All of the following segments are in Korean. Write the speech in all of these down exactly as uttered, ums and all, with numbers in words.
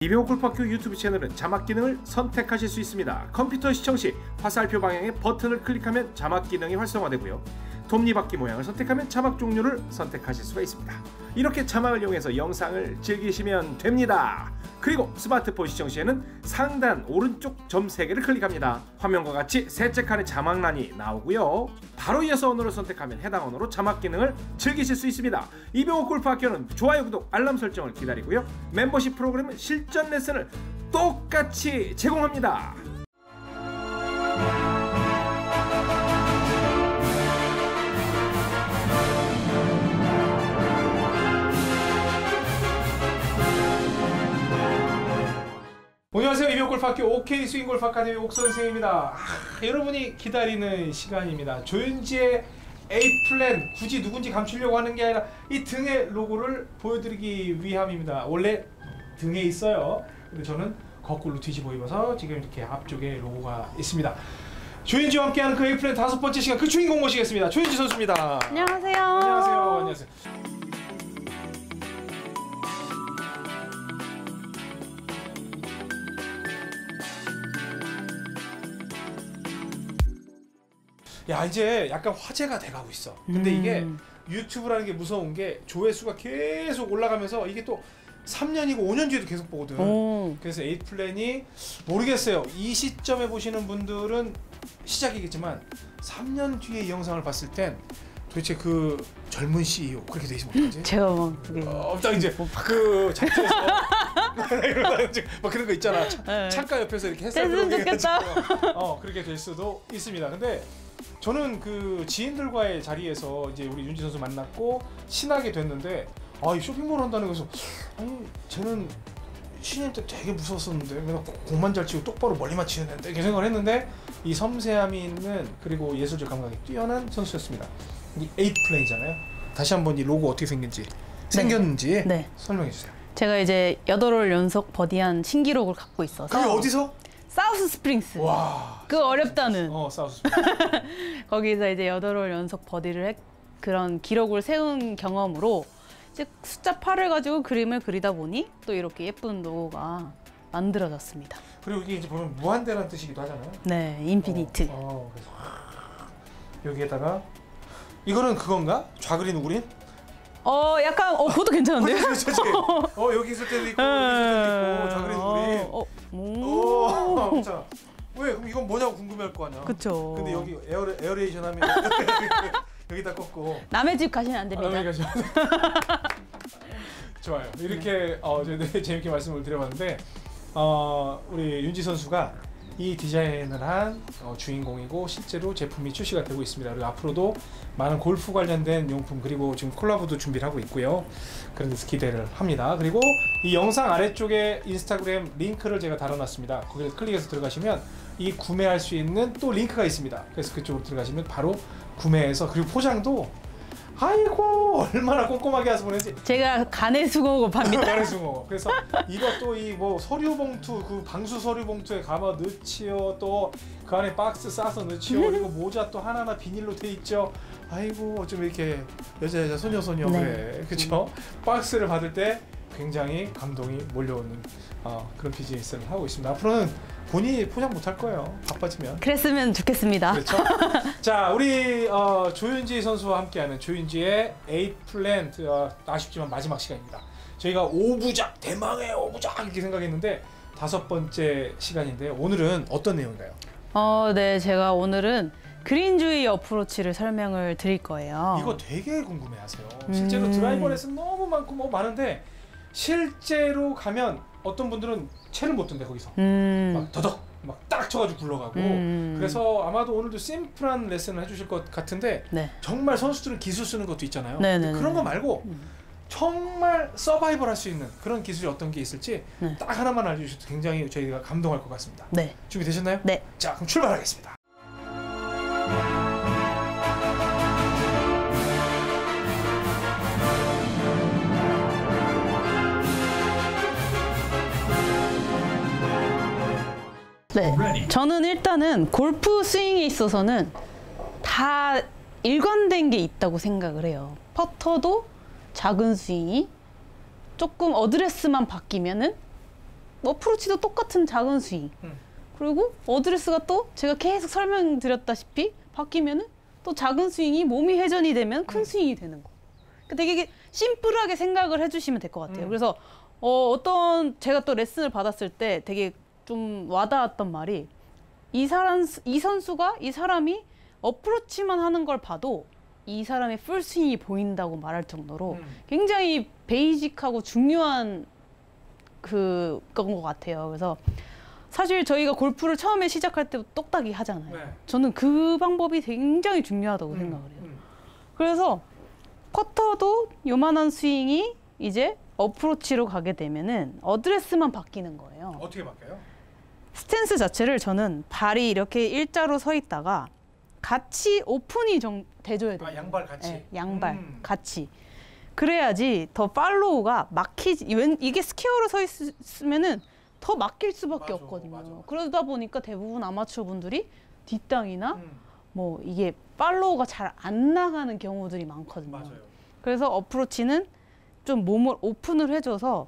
이병옥 골프학교 유튜브 채널은 자막 기능을 선택하실 수 있습니다. 컴퓨터 시청 시 화살표 방향의 버튼을 클릭하면 자막 기능이 활성화되고요. 톱니바퀴 모양을 선택하면 자막 종류를 선택하실 수가 있습니다. 이렇게 자막을 이용해서 영상을 즐기시면 됩니다. 그리고 스마트폰 시청 시에는 상단 오른쪽 점 세 개를 클릭합니다. 화면과 같이 셋째 칸의 자막란이 나오고요. 바로 이어서 언어를 선택하면 해당 언어로 자막 기능을 즐기실 수 있습니다. 이병옥 골프학교는 좋아요, 구독, 알람 설정을 기다리고요. 멤버십 프로그램은 실전 레슨을 똑같이 제공합니다. 안녕하세요. 이병옥 골프학교 오케이 스윙 골프 아카데미 옥선생입니다. 아, 여러분이 기다리는 시간입니다. 조윤지의 A 플랜, 굳이 누군지 감추려고 하는 게 아니라 이 등의 로고를 보여드리기 위함입니다. 원래 등에 있어요. 근데 저는 거꾸로 뒤집어 입어서 지금 이렇게 앞쪽에 로고가 있습니다. 조윤지와 함께하는 그 A 플랜 다섯 번째 시간, 그 주인공 모시겠습니다. 조윤지 선수입니다. 안녕하세요. 안녕하세요. 안녕하세요. 야, 이제 약간 화제가 돼가고 있어. 근데 음. 이게 유튜브라는 게 무서운 게 조회수가 계속 올라가면서 이게 또 삼 년이고 오 년 뒤에도 계속 보거든. 오. 그래서 에잇 플랜이 모르겠어요. 이 시점에 보시는 분들은 시작이겠지만 삼 년 뒤에 이 영상을 봤을 땐 도대체 그 젊은 씨이오 그렇게 돼 있으면 어떡하지? 제가 막 그게 어, 딱 이제 그 잡지에서 막 그런 거 있잖아. 네. 창가 옆에서 이렇게 햇살 들어오게 해가지고 어 그렇게 될 수도 있습니다. 근데 저는 그 지인들과의 자리에서 이제 우리 윤지 선수 만났고 친하게 됐는데, 아, 이 쇼핑몰 한다는 거에서 아니 쟤는 신인 때 되게 무서웠었는데 맨날 공만 잘 치고 똑바로 멀리만 치는 애인데 이렇게 생각을 했는데 이 섬세함이 있는 그리고 예술적 감각이 뛰어난 선수였습니다. 이 에잇 플레이잖아요. 다시 한번 이 로고 어떻게 생긴지 네. 생겼는지 네. 설명해 주세요. 제가 이제 여덟 홀 연속 버디한 신기록을 갖고 있어서. 그게 어디서? 사우스 스프링스. 와. 그 어렵다는. 어, 사우스 스프링스. 거기서 이제 여덟 홀 연속 버디를 했, 그런 기록을 세운 경험으로 이제 숫자 팔을 가지고 그림을 그리다 보니 또 이렇게 예쁜 로고가 만들어졌습니다. 그리고 이게 이제 보면 무한대라는 뜻이기도 하잖아요. 네, 인피니트. 어, 어, 그래서 여기에다가 이거는 그건가? 좌그린 우그린? 어, 약간 어, 그것도 괜찮은데요? 어, 여기 있을 때도 있고, 여기 있을 때도 있고, 좌그린 우그린. 어, 오. 오. 자, 왜 그럼 이건 뭐냐고 궁금해할 거 아니야. 그렇죠. 근데 여기 에어 에어레이션 하면 여기다 꽂고. 남의 집 가시면 안 됩니다. 아, 가시면 좋아요. 이렇게 네. 어, 저희 재밌게 말씀을 드려봤는데, 어, 우리 윤지 선수가 이 디자인을 한 어, 주인공이고 실제로 제품이 출시가 되고 있습니다. 그리고 앞으로도 많은 골프 관련된 용품 그리고 지금 콜라보도 준비를 하고 있고요. 그래서 기대를 합니다. 그리고 이 영상 아래쪽에 인스타그램 링크를 제가 달아놨습니다. 거기를 클릭해서 들어가시면 이 구매할 수 있는 또 링크가 있습니다. 그래서 그쪽으로 들어가시면 바로 구매해서, 그리고 포장도 아이고 얼마나 꼼꼼하게 해서 보내지. 제가 간의 수공업 팝니다. 간의 수공업. 그래서 이것도 이 뭐 서류 봉투, 그 방수 서류 봉투에 감아 넣지요. 또 그 안에 박스 싸서 넣지요. 그리고 모자 또 하나하나 비닐로 돼 있죠. 아이고 어쩜 이렇게 여자 여자 소녀 소녀 네. 그래, 그렇죠? 음. 박스를 받을 때 굉장히 감동이 몰려오는 어, 그런 비즈니스를 하고 있습니다. 앞으로는 본인이 포장 못할 거예요. 바빠지면. 그랬으면 좋겠습니다. 그렇죠. 자, 우리 어, 조윤지 선수와 함께하는 조윤지의 에잇 플랜, 어, 아쉽지만 마지막 시간입니다. 저희가 오부작, 대망의 오부작 이렇게 생각했는데 다섯 번째 시간인데요. 오늘은 어떤 내용인가요? 어, 네, 제가 오늘은 그린주의 어프로치를 설명을 드릴 거예요. 이거 되게 궁금해하세요. 실제로 음... 드라이버 레슨 너무 많고 뭐 많은데 실제로 가면 어떤 분들은 채를 못 든대 거기서. 음... 막 더덕 막 딱 쳐가지고 굴러가고. 음... 그래서 아마도 오늘도 심플한 레슨을 해주실 것 같은데 네. 정말 선수들은 기술 쓰는 것도 있잖아요. 그런 거 말고 음. 정말 서바이벌 할 수 있는 그런 기술이 어떤 게 있을지 네. 딱 하나만 알려주셔도 굉장히 저희가 감동할 것 같습니다. 네. 준비되셨나요? 네. 자, 그럼 출발하겠습니다. 네, 저는 일단은 골프 스윙에 있어서는 다 일관된 게 있다고 생각을 해요. 퍼터도 작은 스윙이 조금 어드레스만 바뀌면은 어프로치도 똑같은 작은 스윙. 음. 그리고 어드레스가 또 제가 계속 설명드렸다시피 바뀌면은 또 작은 스윙이 몸이 회전이 되면 큰 음. 스윙이 되는 거. 그러니까 되게 심플하게 생각을 해주시면 될 것 같아요. 음. 그래서 어, 어떤 제가 또 레슨을 받았을 때 되게 좀 와닿았던 말이 이 사람 이 선수가 이 사람이 어프로치만 하는 걸 봐도 이 사람의 풀스윙이 보인다고 말할 정도로 음. 굉장히 베이직하고 중요한 그건 것 같아요. 그래서 사실 저희가 골프를 처음에 시작할 때 똑딱이 하잖아요. 네. 저는 그 방법이 굉장히 중요하다고 음. 생각을 해요. 음. 그래서 커터도 요만한 스윙이 이제 어프로치로 가게 되면은 어드레스만 바뀌는 거예요. 어떻게 바뀌어요? 스탠스 자체를 저는 발이 이렇게 일자로 서 있다가 같이 오픈이 좀 돼줘야 돼요. 아, 양발 같이. 네, 양발 음. 같이. 그래야지 더 팔로우가 막히지. 웬- 이게 스퀘어로 서 있으면은 더 막힐 수밖에 맞아, 없거든요. 맞아, 맞아. 그러다 보니까 대부분 아마추어 분들이 뒷땅이나 음. 뭐 이게 팔로우가 잘 안 나가는 경우들이 많거든요. 맞아요. 그래서 어프로치는 좀 몸을 오픈을 해줘서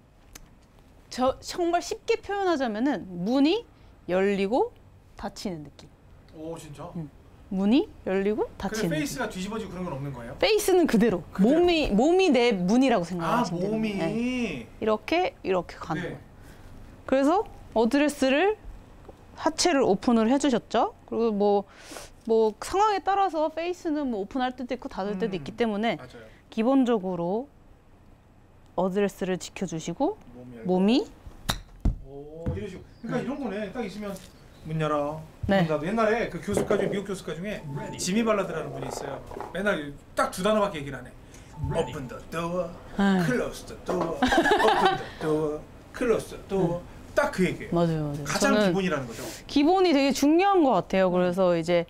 저 정말 쉽게 표현하자면은 문이 열리고 닫히는 느낌. 오 진짜? 음. 문이 열리고 근데 닫히는 느낌. 페이스가 뒤집어지고 그런 건 없는 거예요? 페이스는 그대로. 그대로. 몸이 몸이 내 문이라고 아 생각하시면 돼요. 몸이. 네. 이렇게 이렇게 가는 네. 거예요. 그래서 어드레스를 하체를 오픈을 해주셨죠. 그리고 뭐 뭐 상황에 따라서 페이스는 뭐 오픈할 때도 있고 닫을 때도 음. 있기 때문에 맞아요. 기본적으로 어드레스를 지켜주시고 몸이 열고. 몸이 오 이런 식으로. 그러니까 이런 거네. 딱 있으면 문 열어. 네. 문 닫아. 옛날에 그 교수가 중에 미국 교수가 중에 지미 발라드라는 분이 있어요. 맨날 딱 두 단어밖에 얘기를 안 해. Open the door, 네. close the door, open the door, close the door. 딱 그 얘기예요. 맞아요, 맞아요. 가장 저는 기본이라는 거죠. 기본이 되게 중요한 것 같아요. 그래서 이제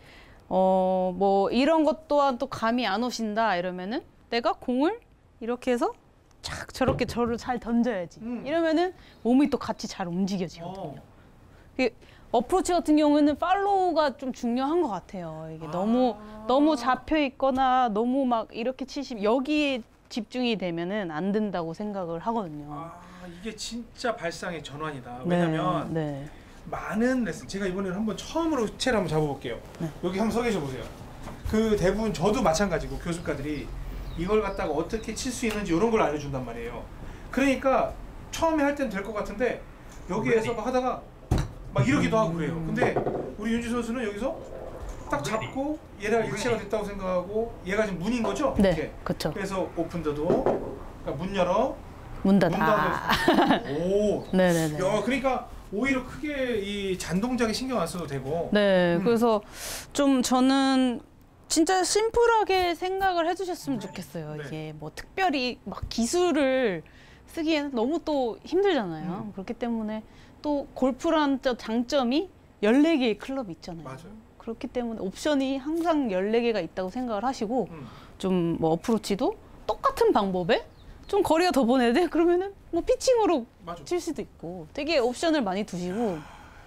어 뭐 이런 것 또한 또 감이 안 오신다 이러면은 내가 공을 이렇게 해서 착 저렇게 저를 잘 던져야지. 음. 이러면은 몸이 또 같이 잘 움직여지거든요. 어. 그 어프로치 같은 경우에는 팔로우가 좀 중요한 것 같아요. 이게 아. 너무 너무 잡혀 있거나 너무 막 이렇게 치시면 여기에 집중이 되면은 안 된다고 생각을 하거든요. 아 이게 진짜 발상의 전환이다. 네, 왜냐면 네. 많은 레슨 제가 이번에는 한번 처음으로 채를 한번 잡아볼게요. 네. 여기 한번 서 계셔 보세요. 그 대부분 저도 마찬가지고 교수가들이 이걸 갖다가 어떻게 칠 수 있는지 이런 걸 알려준단 말이에요. 그러니까 처음에 할 땐 될 것 같은데 여기에서 막 하다가 막 이러기도 하고 그래요. 근데 우리 윤지 선수는 여기서 딱 잡고 얘가 일체가 됐다고 생각하고 얘가 지금 문인 거죠? 네, 이렇게. 그렇죠. 그래서 오픈 더 도어, 그러니까 문 열어, 문 문 닫아. 닫아. 오. 네네네. 야, 그러니까 오히려 크게 이 잔동작에 신경 안 써도 되고. 네, 음. 그래서 좀 저는 진짜 심플하게 생각을 해주셨으면 좋겠어요. 네. 이게 뭐 특별히 막 기술을 쓰기에는 너무 또 힘들잖아요. 음. 그렇기 때문에 또 골프란 저 장점이 열네 개의 클럽이 있잖아요. 맞아요. 그렇기 때문에 옵션이 항상 열네 개가 있다고 생각을 하시고 음. 좀 뭐 어프로치도 똑같은 방법에 좀 거리가 더 보내야 돼? 그러면은 뭐 피칭으로 맞아. 칠 수도 있고 되게 옵션을 많이 두시고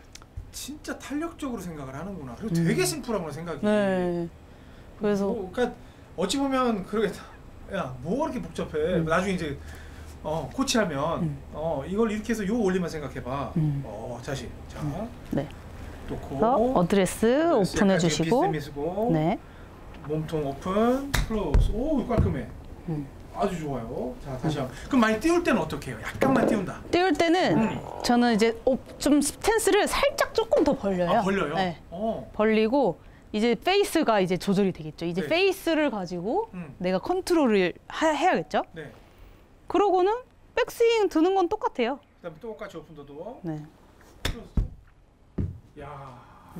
진짜 탄력적으로 생각을 하는구나. 그리고 되게 심플하구나 생각이. 네. 그래서 뭐, 그러니까 어찌 보면 그러겠다. 야, 뭐 그렇게 복잡해. 음. 나중에 이제 어, 코치하면 음. 어, 이걸 이렇게 해서 요 원리만 생각해봐. 음. 어, 다시. 자, 네. 놓고. 그래서 어드레스 오픈해 주시고 미스미스고. 네. 몸통 오픈, 클로즈. 오, 깔끔해. 음. 아주 좋아요. 자, 다시 한번. 그럼 많이 띄울 때는 어떻게 해요? 약간만 띄운다. 띄울 때는 음. 저는 이제 오- 좀 스탠스를 살짝 조금 더 벌려요. 아, 벌려요? 네. 어. 벌리고 이제 페이스가 이제 조절이 되겠죠. 이제 네. 페이스를 가지고 음. 내가 컨트롤을 하, 해야겠죠. 네. 그러고는 백스윙 드는 건 똑같아요. 그다음에 똑같이 오픈 더 도어. 네. 클로즈. 야.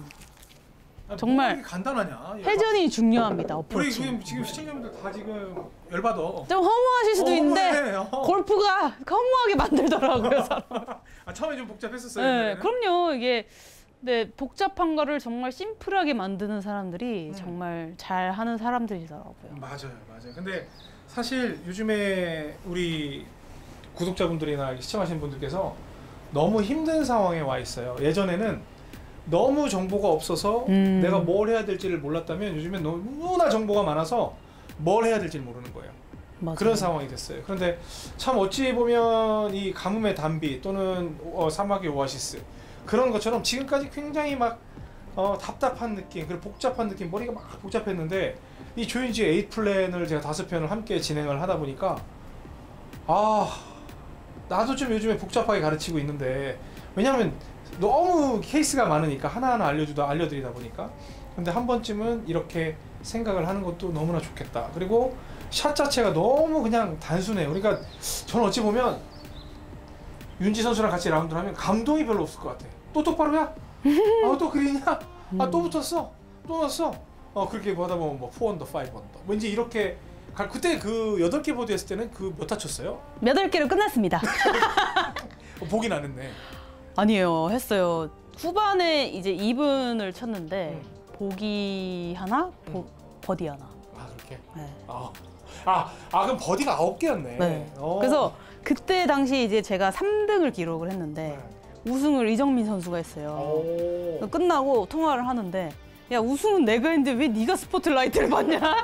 아, 정말 뭐가 이렇게 간단하냐? 회전이 중요합니다. 우리 어프로치. 지금 지금 시청자분들 다 지금 열받아. 좀 허무하실 수도 어, 있는데 허무해. 어. 골프가 허무하게 만들더라고요. 사람. 아 처음에 좀 복잡했었어요. 네, 옛날에는? 그럼요. 이게 네, 복잡한 거를 정말 심플하게 만드는 사람들이 음. 정말 잘하는 사람들이더라고요. 맞아요, 맞아요. 근데 사실 요즘에 우리 구독자분들이나 시청하시는 분들께서 너무 힘든 상황에 와 있어요. 예전에는 너무 정보가 없어서 음. 내가 뭘 해야 될지를 몰랐다면 요즘엔 너무나 정보가 많아서 뭘 해야 될지 모르는 거예요. 맞아요. 그런 상황이 됐어요. 그런데 참 어찌 보면 이 가뭄의 단비 또는 어, 사막의 오아시스 그런 것처럼 지금까지 굉장히 막 어, 답답한 느낌 그리고 복잡한 느낌 머리가 막 복잡했는데 이 조윤지의 에잇 플랜을 제가 다섯 편을 함께 진행을 하다 보니까 아 나도 좀 요즘에 복잡하게 가르치고 있는데 왜냐면 너무 케이스가 많으니까 하나하나 알려주다 알려드리다 보니까 근데 한 번쯤은 이렇게 생각을 하는 것도 너무나 좋겠다. 그리고 샷 자체가 너무 그냥 단순해요. 그러니까 저는 어찌 보면 윤지 선수랑 같이 라운드를 하면 감동이 별로 없을 것 같아. 또 똑바로 야? 아, 또 그리냐? 아, 또 붙었어? 또 넣었어? 어, 그렇게 보다 보면 뭐 사 언더, 오 언더 왠지 이렇게 가, 그때 그 여덟 개 보드 했을 때는 그 몇 타 쳤어요? 여덟 개로 끝났습니다. 어, 보긴 안 했네. 아니에요. 했어요. 후반에 이제 이분을 쳤는데 음. 보기 하나, 보, 음. 버디 하나. 아, 그렇게? 네. 아, 아, 아 그럼 버디가 아홉 개였네. 네. 어. 그래서 그때 당시 이제 제가 삼 등을 기록을 했는데 네. 우승을 이정민 선수가 했어요. 오. 그래서 끝나고 통화를 하는데 야 우승은 내가 했는데 왜 네가 스포트라이트를 받냐?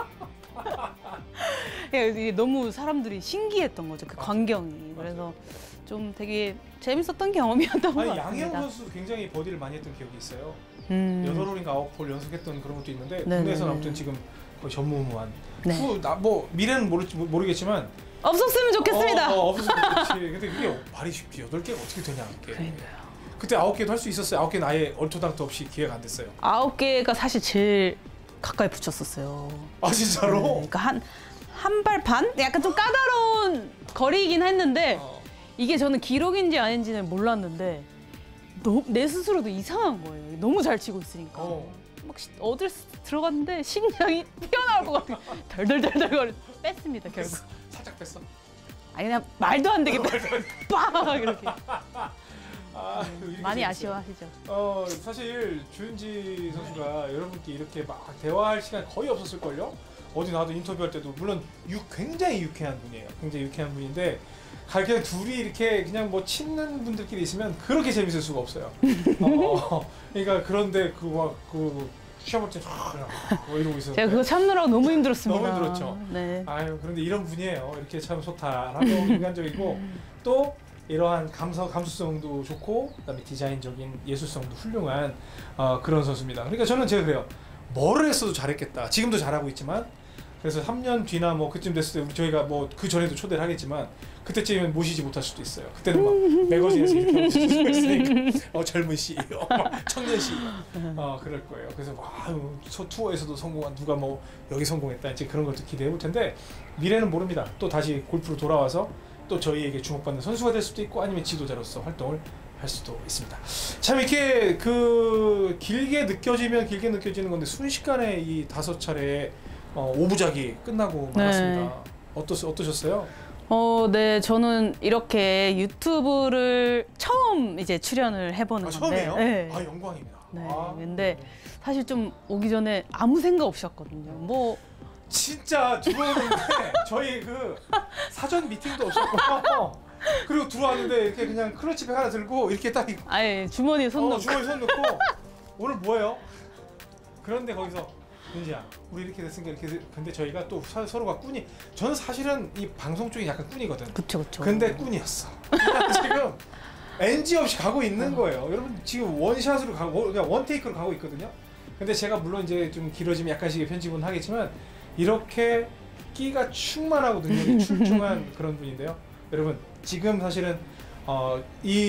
이게 너무 사람들이 신기했던 거죠. 그 광경이. 그래서 좀 되게 재밌었던 경험이었던 것 아니 같습니다. 양혜영 선수 굉장히 버디를 많이 했던 기억이 있어요. 음. 여덟 홀인가 아홉 홀 연속했던 그런 것도 있는데 네네네. 국내에서는 아무튼 지금 거의 전무후무한. 네. 후, 나, 뭐 미래는 모르, 모르겠지만 없었으면 좋겠습니다. 어, 어, 없었으면 좋겠지. 근데 그게 말이 쉽지. 여덟 개가 어떻게 되냐 이게. 그러니까요. 그때 아홉 개도 할 수 있었어요. 아홉 개는 아예 얼토당토 없이 기회가 안 됐어요. 아홉 개가 사실 제일 가까이 붙였었어요. 아 진짜로? 네, 그러니까 한 한 발 반? 약간 좀 까다로운 거리이긴 했는데 어. 이게 저는 기록인지 아닌지는 몰랐는데 너, 내 스스로도 이상한 거예요. 너무 잘 치고 있으니까. 어. 막 시, 어딜 들어갔는데 심장이 튀어나올 것 같아. 덜덜덜덜 거리 뺐습니다 결국. 살짝 뺐어. 아니 그냥 말도 안 되게 빡 이렇게. 아, 이렇게 많이 재밌어요. 아쉬워하시죠. 어 사실 주윤지 선수가 여러분께 이렇게 막 대화할 시간 거의 없었을걸요? 어디 나도 인터뷰할 때도 물론 유, 굉장히 유쾌한 분이에요. 굉장히 유쾌한 분인데 그냥 둘이 이렇게 그냥 뭐 친는 분들끼리 있으면 그렇게 재밌을 수가 없어요. 어, 그러니까 그런데 그막그 시험을 때뭐 이러고 있었는데 제가 그거 참느라고 너무 힘들었습니다. 너무 힘들었죠. 네. 아유 그런데 이런 분이에요. 이렇게 참 소탈하고 인간적이고 또 이러한 감성, 감수성도 좋고 그다음에 디자인적인 예술성도 훌륭한 어, 그런 선수입니다. 그러니까 저는 제가 그래요. 뭐를 했어도 잘했겠다. 지금도 잘하고 있지만 그래서 삼 년 뒤나 뭐 그쯤 됐을 때 저희가 뭐 그 전에도 초대를 하겠지만 그때쯤이면 모시지 못할 수도 있어요. 그때는 막 매거진에서 이렇게 모실 수도 있으니까 어, 젊은 시이요, 청년 시이요, 어 그럴 거예요. 그래서 아유 투어에서도 성공한 누가 뭐 여기 성공했다 이제 그런 것도 기대해 볼 텐데 미래는 모릅니다. 또 다시 골프로 돌아와서 또 저희에게 주목받는 선수가 될 수도 있고 아니면 지도자로서 활동을 할 수도 있습니다. 참 이렇게 그 길게 느껴지면 길게 느껴지는 건데 순식간에 이 다섯 차례 어, 오부작이 끝나고 말았습니다. 네. 어떠, 어떠셨어요? 어, 네, 저는 이렇게 유튜브를 처음 이제 출연을 해보는 아, 건데. 처음이에요? 네. 아 영광입니다. 네. 아, 근데 사실 좀 오기 전에 아무 생각 없이 왔거든요. 뭐 진짜 들어오는데 저희 그 사전 미팅도 없었고 그리고 들어왔는데 이렇게 그냥 클러치백 하나 들고 이렇게 딱 있고 아예 주머니에 손 어, 넣고. 주머니 손 넣고 오늘 뭐예요? 그런데 거기서 윤지야 우리 이렇게 됐으니까 이렇게 근데 저희가 또 사, 서로가 꾼이 저는 사실은 이 방송 쪽이 약간 꾼이거든. 그쵸 그쵸. 근데 꾼이었어. 그냥 지금 엔지 없이 가고 있는 거예요. 여러분 지금 원샷으로 가고 그냥 원테이크로 가고 있거든요. 근데 제가 물론 이제 좀 길어지면 약간씩 편집은 하겠지만 이렇게 끼가 충만하고 능력이 출중한 그런 분인데요. 여러분 지금 사실은 어,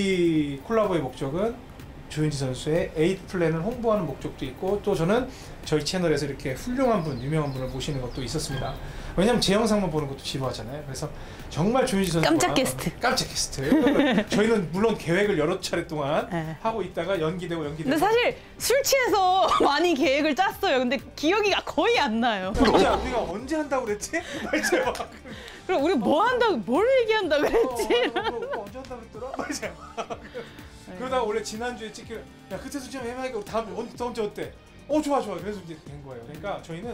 이 콜라보의 목적은 조윤지 선수의 에잇 플랜을 홍보하는 목적도 있고 또 저는 저희 채널에서 이렇게 훌륭한 분, 유명한 분을 모시는 것도 있었습니다. 왜냐면 제 영상만 보는 것도 지루하잖아요. 그래서 정말 조윤지 선수가 깜짝 게스트. 깜짝 게스트. 저희는 물론 계획을 여러 차례 동안 네. 하고 있다가 연기되고 연기되고. 근데 사실 술 취해서 많이 계획을 짰어요. 근데 기억이 거의 안 나요. 진짜 우리가 언제 한다고 그랬지? 말이죠. 그럼 우리 뭐 한다고 뭘 얘기한다고 그랬지? 어, 어, 어, 언제 한다고 그랬더라? 말이죠. 그러다가 원래 지난주에 찍기로 야 그때도 좀 애매하니까 다음 주 언제 언제 어때? 어 좋아 좋아 그래서 이제 된 거예요. 그러니까 저희는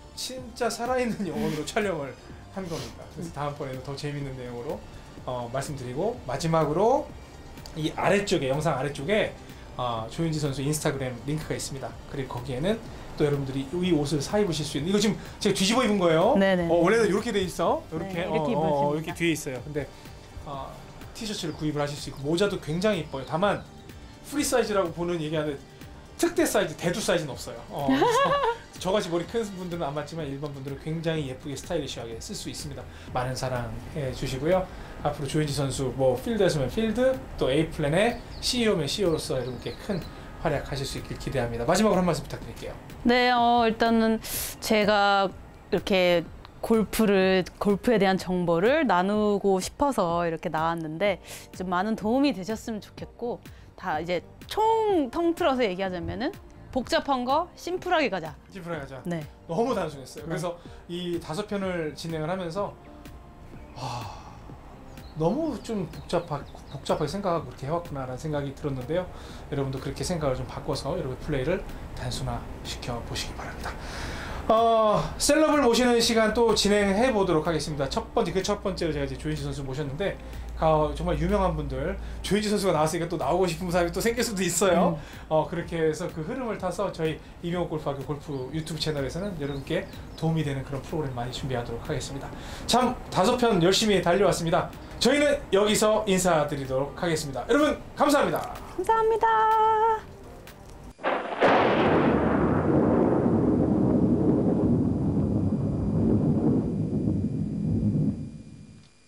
진짜 살아있는 영혼으로 촬영을 한 겁니다. 그래서 다음번에는 더 재밌는 내용으로 어, 말씀드리고 마지막으로 이 아래쪽에 영상 아래쪽에 어, 조윤지 선수 인스타그램 링크가 있습니다. 그리고 거기에는 또 여러분들이 이 옷을 사 입으실 수 있는, 이거 지금 제가 뒤집어 입은 거예요. 네네. 어, 원래는 이렇게 돼 있어. 이렇게 네, 어, 이렇게 어, 어, 입으십니다. 이렇게 뒤에 있어요. 근데 어, 티셔츠를 구입을 하실 수 있고 모자도 굉장히 이뻐요. 다만 프리 사이즈라고 보는 얘기하는 특대 사이즈, 대두 사이즈는 없어요. 어, 그래서 저같이 머리 큰 분들은 안 맞지만 일반 분들은 굉장히 예쁘게 스타일리시하게 쓸 수 있습니다. 많은 사랑해 주시고요. 앞으로 조현지 선수 뭐 필드에서면 필드, 또 A플랜의 씨이오면 씨이오로서 여러분께 큰 활약하실 수 있길 기대합니다. 마지막으로 한 말씀 부탁드릴게요. 네, 어, 일단은 제가 이렇게 골프를 골프에 대한 정보를 나누고 싶어서 이렇게 나왔는데 좀 많은 도움이 되셨으면 좋겠고, 다 이제 총 통틀어서 얘기하자면은 복잡한 거 심플하게 가자. 심플하게 가자. 네. 너무 단순했어요. 네. 그래서 이 다섯 편을 진행을 하면서 와, 너무 좀 복잡하, 복잡하게 생각하고 그렇게 해왔구나라는 생각이 들었는데요. 여러분도 그렇게 생각을 좀 바꿔서 여러분 플레이를 단순화시켜 보시기 바랍니다. 어, 셀럽을 모시는 시간 또 진행해 보도록 하겠습니다. 첫 번째, 그 첫 번째로 제가 이제 조현지 선수 모셨는데, 어, 정말 유명한 분들, 조현지 선수가 나왔으니까 또 나오고 싶은 사람이 또 생길 수도 있어요. 음. 어, 그렇게 해서 그 흐름을 타서 저희 이명옥 골프학교 골프 유튜브 채널에서는 여러분께 도움이 되는 그런 프로그램 많이 준비하도록 하겠습니다. 참 다섯 편 열심히 달려왔습니다. 저희는 여기서 인사드리도록 하겠습니다. 여러분 감사합니다. 감사합니다.